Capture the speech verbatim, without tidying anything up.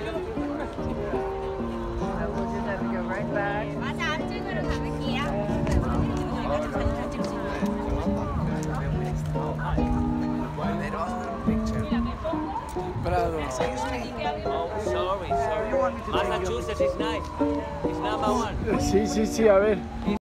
we'll just have to go right back. Prado. Oh, sorry, sorry. Massachusetts is nice. It's number one. Sí, sí, sí, a ver.